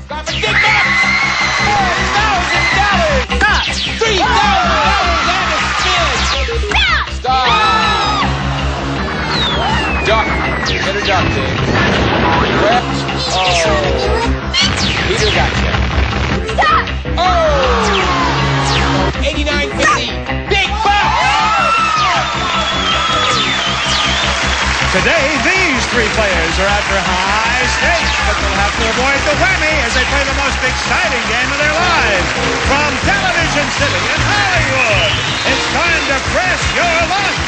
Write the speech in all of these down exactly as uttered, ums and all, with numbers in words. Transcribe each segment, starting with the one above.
Big bucks! four thousand dollars! Stop! three thousand dollars and a spin! Stop! Stop! Duck. Get a duck, Dave. Brett. Oh. Peter got you. Stop! Oh! eighty-nine fifty. Big bucks! Today, these three players are after high stakes, but they'll have to avoid the whammy as they play the most exciting game of their lives. From Television City in Hollywood, it's time to press your luck.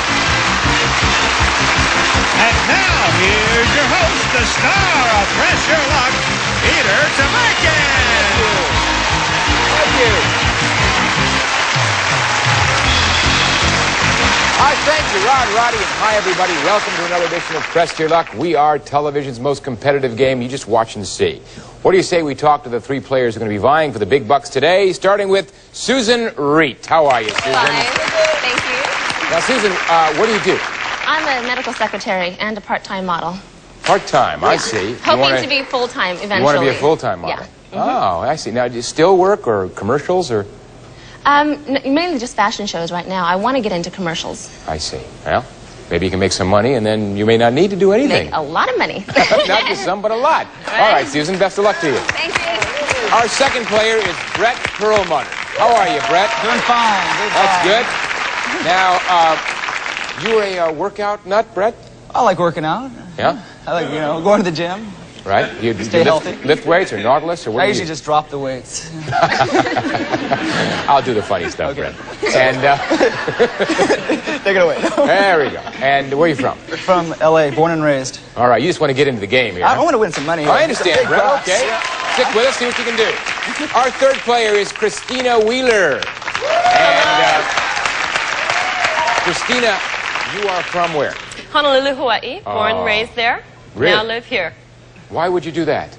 And now, here's your host, the star of Press Your Luck, Peter Tomarken. Thank you. Hi, thank you, Rod, Roddy, and hi, everybody. Welcome to another edition of Press Your Luck. We are television's most competitive game. You just watch and see. What do you say we talk to the three players who are going to be vying for the big bucks today, starting with Susan Reet. How are you, Susan? Fine. Thank you. Now, Susan, uh, what do you do? I'm a medical secretary and a part-time model. Part-time, I see. Hoping wanna, to be full-time eventually. You want to be a full-time model? Yeah. Mm-hmm. Oh, I see. Now, do you still work or commercials or? Um, n mainly just fashion shows right now. I want to get into commercials. I see. Well, maybe you can make some money, and then you may not need to do anything. Make a lot of money. Not just some, but a lot. Right. All right, Susan, best of luck to you. Thank you. Our second player is Brett Perlmutter. How are you, Brett? Doing fine. Doing That's fine. good. Now, uh, you a uh, workout nut, Brett? I like working out. Yeah? I like, you know, going to the gym. Right? You, Stay you lift, healthy. lift weights or Nautilus or what I do usually you just drop the weights. I'll do the funny stuff, Okay. Brett. And, uh, Take it away. there we go. And where are you from? From L A, born and raised. All right, you just want to get into the game here. I huh? want to win some money. I understand, Big Brett. bucks. Okay. Stick with us, see what you can do. Our third player is Christina Wheeler. And, uh, Christina, you are from where? Honolulu, Hawaii. Born Oh. and raised there. Really? Now live here. Why would you do that?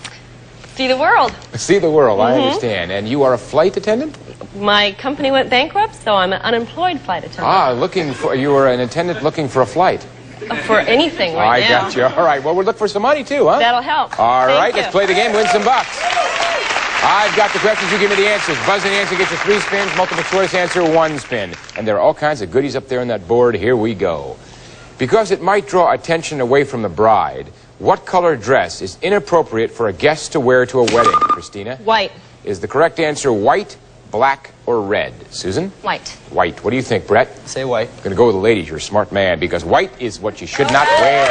See the world. See the world, I Mhm. understand. And you are a flight attendant? My company went bankrupt, so I'm an unemployed flight attendant. Ah, looking for, you were an attendant looking for a flight. Uh, For anything right I now. got you. All right, well, we'll look for some money too, huh? That'll help. All Thank right, you. let's play the game, win some bucks. I've got the questions, you give me the answers. Buzzing answer gets you three spins, multiple choice answer, one spin. And there are all kinds of goodies up there on that board. Here we go. Because it might draw attention away from the bride, what color dress is inappropriate for a guest to wear to a wedding, Christina? White. Is the correct answer white, black, or red? Susan? White. White. What do you think, Brett? Say white. I'm going to go with the ladies. You're a smart man because white is what you should not wear.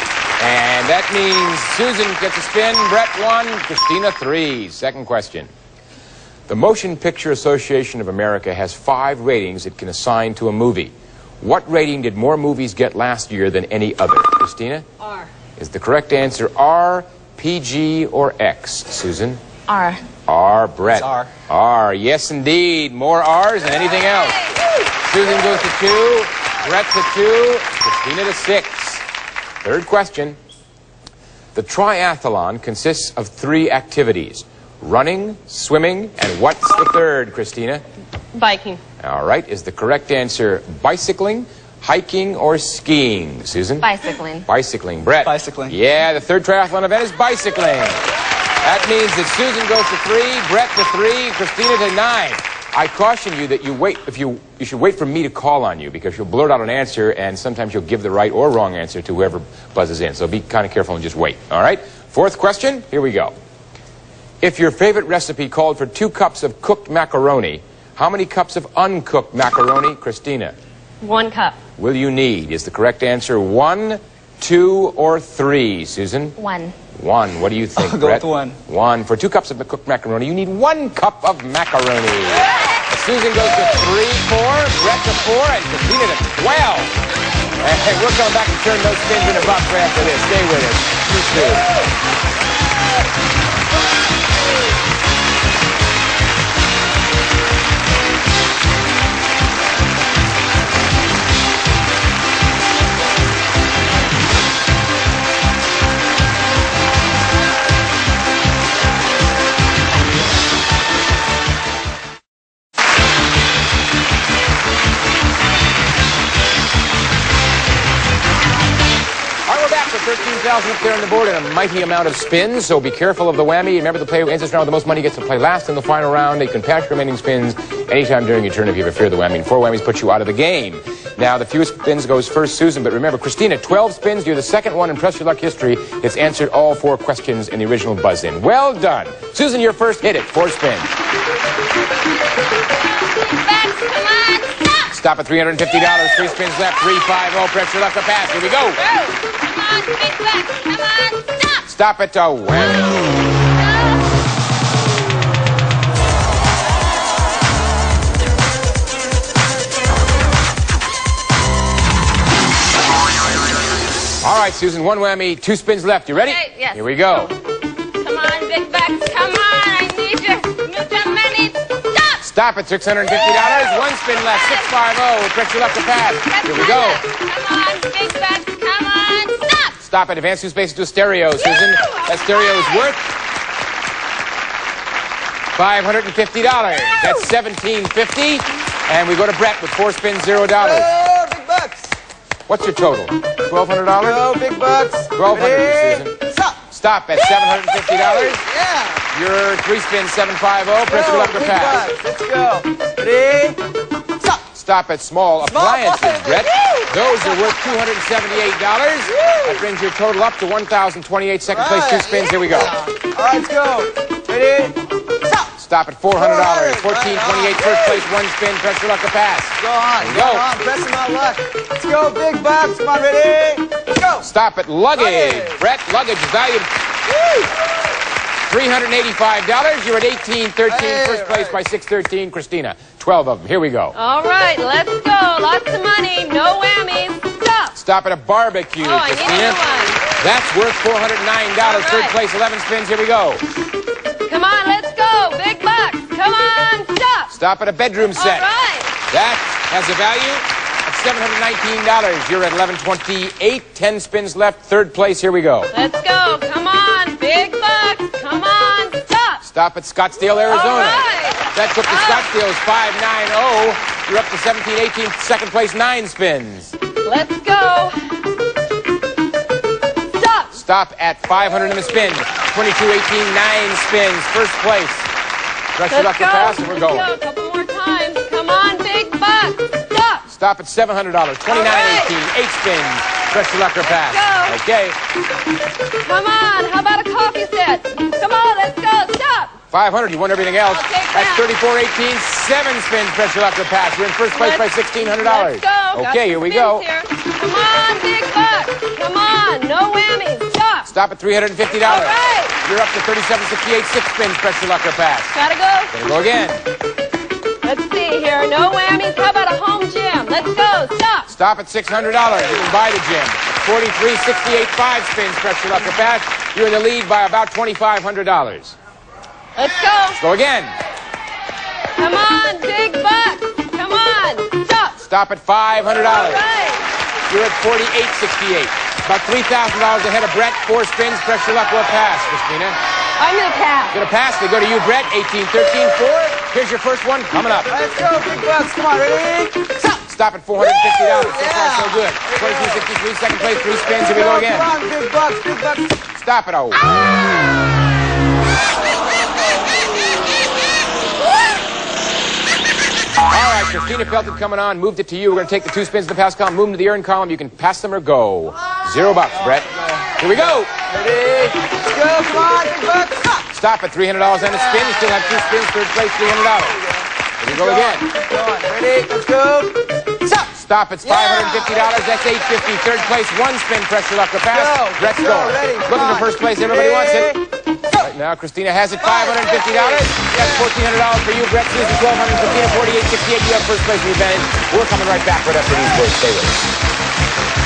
And that means Susan gets a spin, Brett one, Christina three. Second question. The Motion Picture Association of America has five ratings it can assign to a movie. What rating did more movies get last year than any other? Christina? R. Is the correct answer R, P G, or X? Susan? R. R, Brett. It's R. R, yes indeed. More R's than anything else. Susan goes to two, Brett to two, Christina to six. Third question. The triathlon consists of three activities. Running, swimming, and what's the third, Christina? Biking. All right. Is the correct answer bicycling, hiking, or skiing? Susan? Bicycling. Bicycling. Brett? Bicycling. Yeah, the third triathlon event is bicycling. That means that Susan goes to three, Brett to three, Christina to nine. I caution you that you wait, if you, you should wait for me to call on you because you'll blurt out an answer and sometimes you'll give the right or wrong answer to whoever buzzes in. So be kind of careful and just wait. All right? Fourth question, here we go. If your favorite recipe called for two cups of cooked macaroni, how many cups of uncooked macaroni, Christina, One cup. will you need? Is the correct answer one, two, or three, Susan? One. One. What do you think, I'll go Brett? with one. One. For two cups of cooked macaroni, you need one cup of macaroni. Susan goes to three, four, Brett to four, and Christina to twelve. And we're coming back and turn those spins into bucks right after this. Stay with us. You too. thirteen thousand thousand up there on the board and a mighty amount of spins, so be careful of the whammy. Remember, the player who ends this round with the most money gets to play last in the final round. They can pass your remaining spins anytime during your turn if you have a fear of the whammy. And four whammies put you out of the game. Now, the fewest spins goes first, Susan. But remember, Christina, twelve spins. You're the second one in Press Your Luck history that's answered all four questions in the original buzz-in. Well done. Susan, you're first. Hit it. Four spins. Come on, stop! Stop at three hundred fifty dollars. Three spins left. Three, five, oh. Press Your Luck to pass. Here we go. Come on, big bucks. Come on, stop! Stop it to whammy. All right, Susan, one whammy, two spins left. You ready? Okay, yes. Here we go. Come on, big bucks. Come on, I need you. Move the money. Stop! Stop at six hundred fifty dollars. One spin left. six five oh. Press Your Luck to pass. Here we go. Come on, big bucks. Come on, stop! Stop it. Advance two spaces to a stereo, Susan. That stereo is worth five hundred fifty dollars. That's seventeen fifty. And we go to Brett with four spins, zero dollars. Oh, big bucks. What's your total? twelve hundred dollars? Oh, big bucks. twelve hundred dollars, Ready? Susan. Stop. Stop at seven hundred fifty dollars. Yeah. Your three spins, seven five oh. Press Your Go, Luck to big pass. bucks. Let's go. Ready? Stop. Stop at small appliances, appliances. Brett. Woo! Those are worth two hundred seventy-eight dollars. That brings your total up to one thousand twenty-eight. Second place, two spins. Here we go. All right, let's go. Ready? Stop. Stop at four hundred dollars. four fourteen hundred. twenty-eight, first place, one spin. Press Your Luck to pass. Go on. Go. Go on. Pressing my luck. Let's go, big bucks. Come on, ready? Let's go. Stop at luggage. Luggage. Brett, luggage valued three hundred eighty-five dollars. You're at eighteen thirteen. Hey, First place right. by six thirteen. Christina, twelve of them. Here we go. All right, let's go. Lots of money, no whammies. Stop. Stop at a barbecue, Oh, I need Christina. a new one. That's worth four hundred nine dollars. All Third right. place, eleven spins. Here we go. Come on, let's go. Big bucks. Come on, stop. Stop at a bedroom All set. right. That has a value of seven hundred nineteen dollars. You're at eleven twenty-eight. ten spins left. Third place. Here we go. Let's go. Come on, big bucks. Come on, stop. Stop at Scottsdale, Arizona. All right. That took the Oh. Scottsdale's five ninety. You're up to seventeen eighteen. Second place, nine spins. Let's go. Stop. Stop at five hundred in the spin. twenty-two eighteen, nine spins. First place. Press Your Luck Let's to go. pass, and we're Let's going. go. A couple more times. Come on, big bucks. Stop. Stop at seven hundred dollars. twenty-nine eighteen, eight spins. Press Your Luck to pass. go. Okay. Come on. How about a coffee set? Come on, let's go. Stop. five hundred. You won everything else. I'll take That's that. thirty-four eighteen. Seven spins. Press Your Luck to pass. You're in first place by Let's- sixteen hundred dollars. Let's go. Got Okay, some here we spins go. here. Come on, big bucks. Come on. No whammies. Stop. Stop at three hundred fifty dollars. All right. You're up to thirty-seven sixty-eight. Six spins. Press Your Luck to pass. Gotta go. Gonna go again. Let's see here. No whammies. How about a home gym? Let's go. Stop. Stop at six hundred dollars. You can buy the gym. forty-three sixty-eight. Five spins. Press Your Luck to pass. You're in the lead by about twenty-five hundred dollars. Let's go. Go again. Come on, big bucks. Come on. Stop. Stop at five hundred All dollars. right. You're at forty-eight sixty-eight. About three thousand dollars ahead of Brett. Four spins. Press Your Luck will pass, Christina. I'm gonna pass. Gonna pass. They go to you, Brett. eighteen thirteen. Four. Here's your first one coming up. Let's go, big bucks. Come on, ready? Stop. Stop at four hundred fifty dollars. So far, so Yeah. good. twenty-two sixty-three. Second place. Three spins. Here we go again. Come on, big bucks, big bucks. Stop it. Oh. All right, Christina Felton coming on. Moved it to you. We're going to take the two spins in the pass column, move them to the earn column. You can pass them or go. Zero bucks, Brett. Here we go. Ready? Let's go. Come on, big bucks. Stop. Stop at three hundred dollars on a spin. You still have two spins. Third place, three hundred dollars. Here we go again. Go on. Ready? Let's go. Stop. Stop. It's five hundred fifty dollars. That's eight fifty. Third place, one spin. Press Your Luck to pass. Go. Brett's Go. going. Ready. Looking Come for on. first place. Everybody wants it. Ready? Right now, Christina has it. five hundred fifty dollars. That's fourteen hundred dollars for you, Brett. Susan, twelve hundred dollars. Christina, forty-eight sixty-eight. You have first place advantage. We're coming right back right after these words. Stay with us.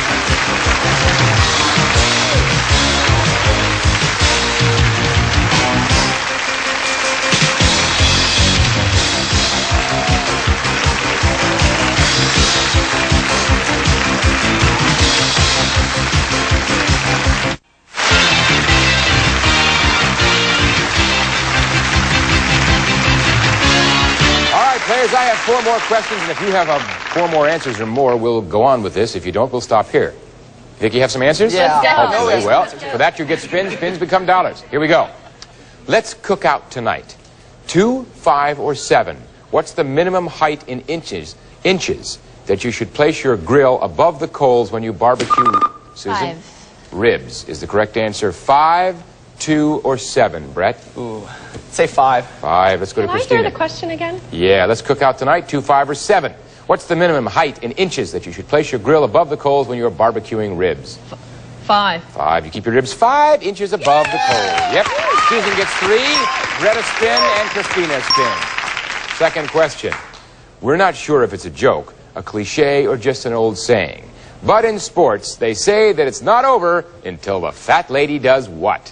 All right, players, I have four more questions, and if you have uh, four more answers or more, we'll go on with this. If you don't, we'll stop here. You think you have some answers? Yeah. Let's go. Hopefully. Well, for that you get spins. Spins become dollars. Here we go. Let's cook out tonight. Two, five, or seven. What's the minimum height in inches, inches that you should place your grill above the coals when you barbecue, Susan? Five. Ribs is the correct answer. Five, two, or seven. Brett? Ooh. Say five. Five. Let's go Can to I Christina. hear the question again? Yeah, let's cook out tonight. Two, five, or seven. What's the minimum height in inches that you should place your grill above the coals when you're barbecuing ribs? Five. Five. You keep your ribs five inches above the coals. Yep. Susan gets three, Brett a spin, and Christina a spin. Second question. We're not sure if it's a joke, a cliche, or just an old saying. But in sports, they say that it's not over until the fat lady does what?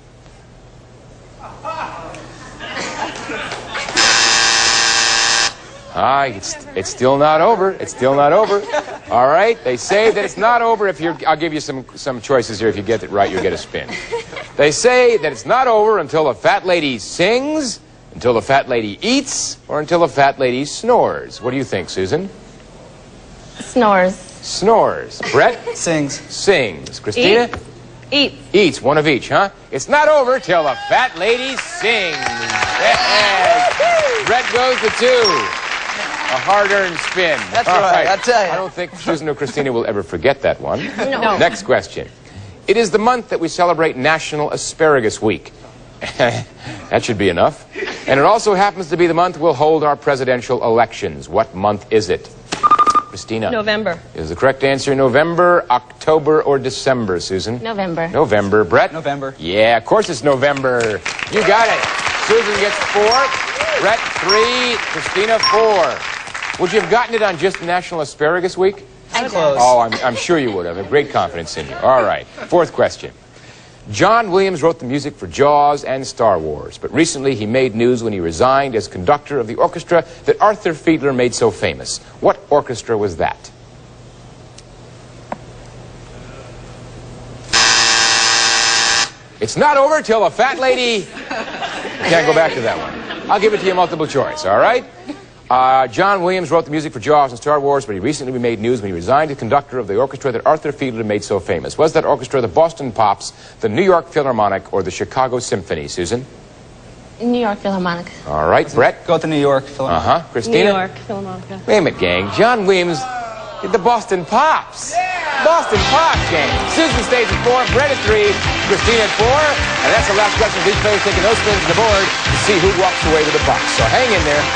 Ah, it's, it's still not over. It's still not over. All right? They say that it's not over if you're... I'll give you some, some choices here. If you get it right, you'll get a spin. They say that it's not over until the fat lady sings, until the fat lady eats, or until the fat lady snores. What do you think, Susan? Snores. Snores. Brett? Sings. Sings. Christina? Eat. Eats. One of each, huh? It's not over till the fat lady sings. Yes. Brett goes to two. A hard-earned spin. That's All right, I tell you. I don't think Susan or Christina will ever forget that one. No. Next question. It is the month that we celebrate National Asparagus Week. That should be enough. And it also happens to be the month we'll hold our presidential elections. What month is it? Christina. November. Is the correct answer November, October, or December, Susan? November. November. Brett? November. Yeah, of course it's November. You got it. Susan gets four, Brett three, Christina four. Would you have gotten it on just National Asparagus Week? I Close. Oh, I'm, I'm sure you would have. I have great confidence in you. All right. Fourth question. John Williams wrote the music for Jaws and Star Wars, but recently he made news when he resigned as conductor of the orchestra that Arthur Fiedler made so famous. What orchestra was that? It's not over till a fat lady... Can't go back to that one. I'll give it to you multiple choice, all right? Uh, John Williams wrote the music for Jaws and Star Wars, but he recently made news when he resigned as conductor of the orchestra that Arthur Fiedler made so famous. Was that orchestra the Boston Pops, the New York Philharmonic, or the Chicago Symphony, Susan? New York Philharmonic. All right, Brett? Go with the New York Philharmonic. Uh-huh. Christina? New York Philharmonic. Wait a minute, gang. John Williams did the Boston Pops. Boston Pops, gang. Susan stays at four, Brett at three, Christina at four, and that's the last question. These players taking those spins to the board to see who walks away with the Pops. So hang in there.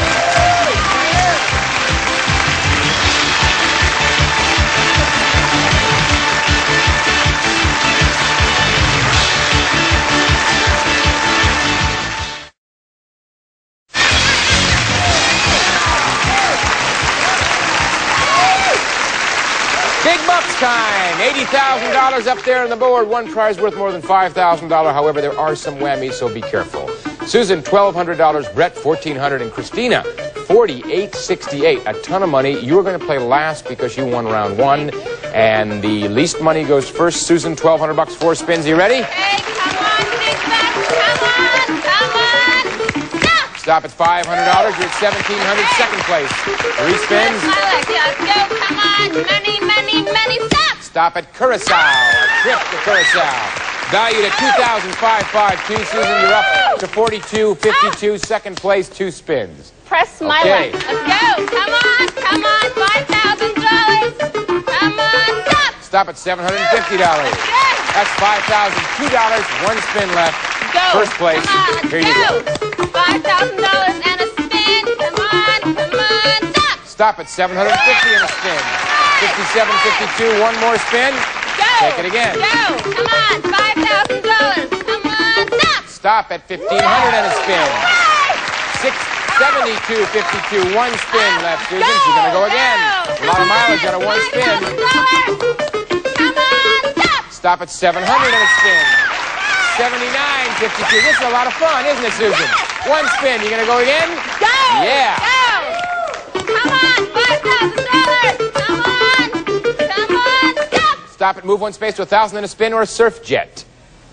Big bucks time. eighty thousand dollars up there on the board. One prize worth more than five thousand dollars. However, there are some whammies, so be careful. Susan, twelve hundred dollars. Brett, fourteen hundred dollars. And Christina, forty-eight sixty-eight. A ton of money. You were going to play last because you won round one. And the least money goes first. Susan, twelve hundred bucks, four spins. You ready? Hey, come on, big bucks. Come on, come on. Stop. Stop at five hundred dollars. You're at seventeen hundred dollars. Second place. Three spins. I like it. Let's go. Come on. Many, many, many. Stop. Stop at Curacao. A trip to Curacao. Valued at two thousand five hundred fifty-two. Susan, you're up to forty-two fifty-two. Second place, two spins. Press my Okay. luck. Let's go. Come on. Come on. five thousand dollars. Come on. Stop. Stop at seven hundred fifty dollars. That's five thousand two dollars. One spin left. Go. First place. Come on. Let's Here you go. go. five thousand dollars and a spin. Come on. Come on. Stop. Stop at seven hundred fifty and a spin. fifty-seven fifty-two. One more spin. Go. Take it again. Go. Come on. five thousand dollars. Come on. Stop. Stop at fifteen hundred and a spin. six seventy-two fifty-two. One spin left, Susan. She's going to go again. A lot of mileage on a one spin. Come on. Stop. Stop at seven hundred and a spin. seventy-nine fifty-two. This is a lot of fun, isn't it, Susan? One spin. You going to go again? Go. Yeah. Go. Come on. five thousand dollars. Come on. Come on. Stop. Stop it. Move one space to a thousand and a spin or a surf jet.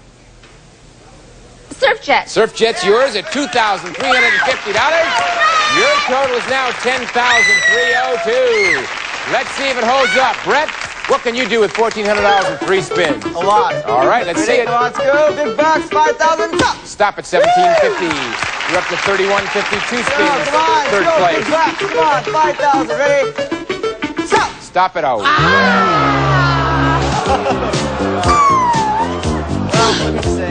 Surf jet. Surf jet's yours at two thousand three hundred fifty dollars. Your total is now ten thousand three hundred two. Let's see if it holds up. Brett, What can you do with fourteen hundred dollars in three spins? A lot. All right, let's see Ready? it. Come on, let's go. Big bucks, five thousand. Top. Stop at seventeen fifty. You're up to thirty-one fifty-two Come spins. on, come on. Third Let's go. place. Big bucks. Come on, five thousand. Ready? Stop. Stop it out. Well, let me see.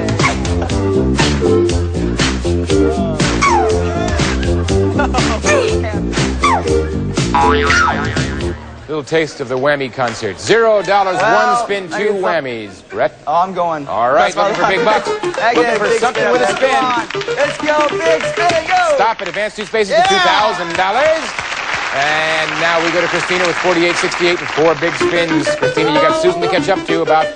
Little taste of the whammy concert. Zero dollars, Well, one spin, I two guess whammies. Brett? Oh, I'm going. All right, That's my looking for big luck. bucks. I get Looking a for big something spin, with a man. spin. Come on. Let's go. Big spin and go. Stop it. Advance two spaces Yeah. to two thousand dollars. And now we go to Christina with forty-eight sixty-eight and four big spins. Christina, you got Susan to catch up to. About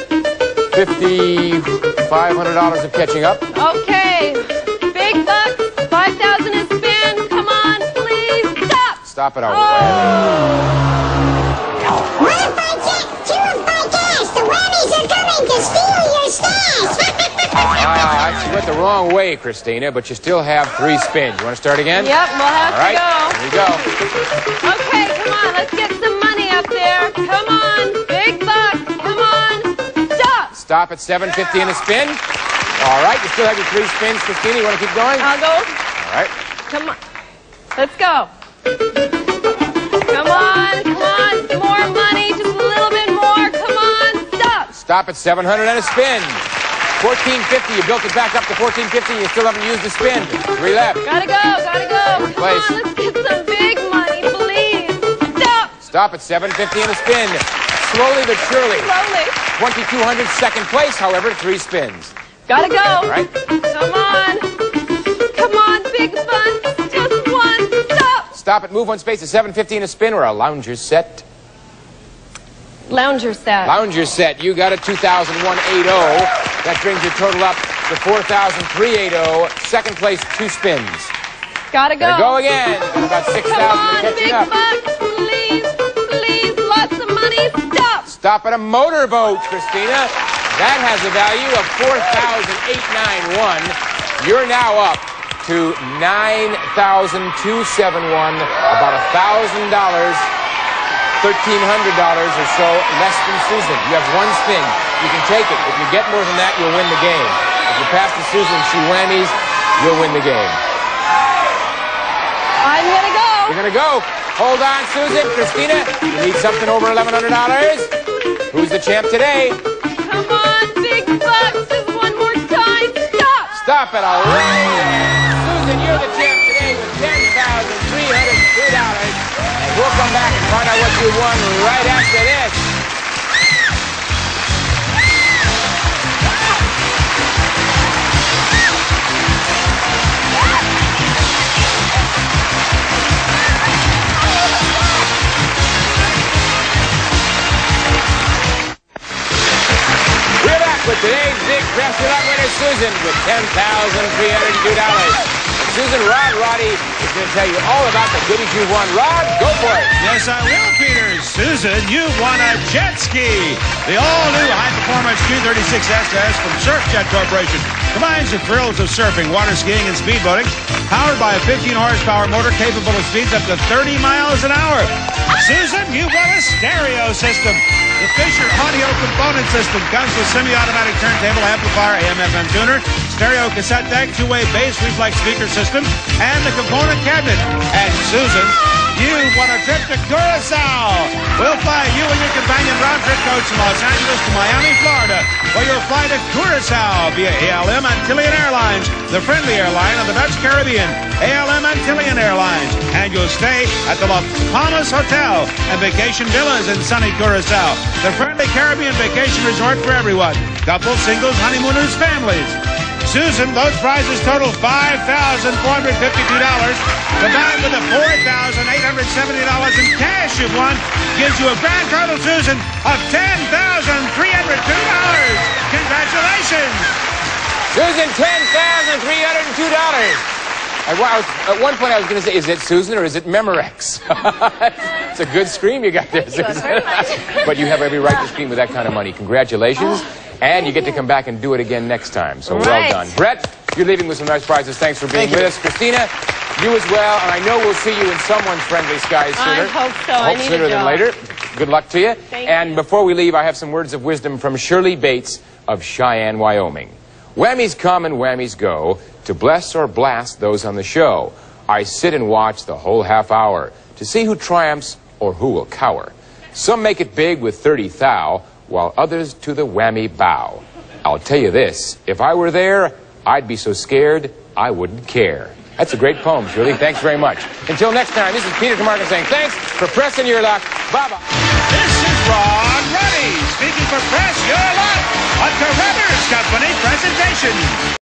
fifty-five hundred dollars of catching up. Okay. Big bucks, five thousand a spin. Come on, please. Stop. Stop it out. One by jet, two by gas. The whammies are coming to steal your stash. Ah, I went the wrong way, Christina, but you still have three spins. You want to start again? Yep, we'll have All right, to here we go. go. Okay, come on, let's get some money up there. Come on, big bucks. Come on. Stop. Stop at seven fifty in a spin. All right, you still have your three spins. Christina, you want to keep going? I'll go. All right. Come on. Let's go. Come on, come on. Some more money, just a little bit more. Come on. Stop. Stop at seven hundred and a spin. fourteen fifty, you built it back up to fourteen fifty, you still haven't used the spin. Three left. Gotta go, gotta go. Come place. on, let's get some big money, please. Stop. Stop at seven fifty in a spin. Slowly but surely. Slowly. twenty-two hundred, second place, however, three spins. Gotta go. All right. Come on. Come on, big fun. Just one. Stop. Stop at move one space to seven fifty in a spin or a lounger set. Lounger set. Lounger set, you got a two thousand one hundred eighty. That brings your total up to four thousand three hundred eighty. Second place, two spins. Gotta go. Gotta go again. Got about six Come thousand on, catching big up. bucks, please, please, lots of money. Stop. Stop at a motorboat, Christina. That has a value of four thousand eight hundred ninety-one. You're now up to nine thousand two hundred seventy-one, about one thousand dollars, thirteen hundred dollars or so less than Susan. You have one spin. You can take it. If you get more than that, you'll win the game. If you pass to Susan, she whammies, you'll win the game. I'm gonna go. You're going to go. Hold on, Susan. Christina, you need something over eleven hundred dollars. Who's the champ today? Come on, big bucks, just one more time. Stop. Stop it already. Susan, you're the champ today with ten thousand three hundred two dollars. And we'll come back and find out what you won right after this. We're back with today's big Press It Up winner, Susan, with ten thousand three hundred two dollars. Susan, Rod Roddy is going to tell you all about the goodies you won. Rod, go for it. Yes, I will, Peter. Susan, you won a jet ski. The all-new high-performance Q thirty-six S S from Surfjet Corporation combines the thrills of surfing, water skiing, and speedboating, powered by a fifteen horsepower motor capable of speeds up to thirty miles an hour. Susan, you won a stereo system. The Fisher audio component system comes with semi-automatic turntable, amplifier, A M F M tuner, stereo cassette deck, two-way bass reflex speaker system, and the component cabinet. And Susan, you won a trip to Curacao. We'll fly you and your companion round-trip coach from Los Angeles to Miami, Florida, where you'll fly to Curacao via A L M Antillean Airlines, the friendly airline of the Dutch Caribbean, A L M Antillean Airlines. And you'll stay at the Las Palmas Hotel and Vacation Villas in sunny Curacao, the friendly Caribbean vacation resort for everyone, couples, singles, honeymooners, families. Susan, those prizes total five thousand four hundred fifty-two dollars. Combined with the four thousand eight hundred seventy dollars in cash you've won gives you a grand total, Susan, of ten thousand three hundred two dollars. Congratulations. Susan, ten thousand three hundred two dollars. At one, I was, at one point I was going to say, is it Susan or is it Memorex? It's a good scream you got there, Susan. But you have every right to scream with that kind of money. Congratulations. Oh, and you get to come back and do it again next time. So well Right. done. Brett, you're leaving with some nice prizes. Thanks for being Thank with you. us. Christina, you as well. And I know we'll see you in someone's friendly skies I sooner. hope so. I I hope need a sooner than job. later. Good luck to you. Thank and you. before we leave, I have some words of wisdom from Shirley Bates of Cheyenne, Wyoming. Whammies come and whammies go to bless or blast those on the show. I sit and watch the whole half hour to see who triumphs or who will cower. Some make it big with thirty thou, while others to the whammy bow. I'll tell you this, if I were there, I'd be so scared I wouldn't care. That's a great poem, Shirley. Thanks very much. Until next time, this is Peter DeMarco saying thanks for pressing your luck. Bye-bye. This is Ron Ruddy speaking for Press Your Luck, a Carruthers Company presentation.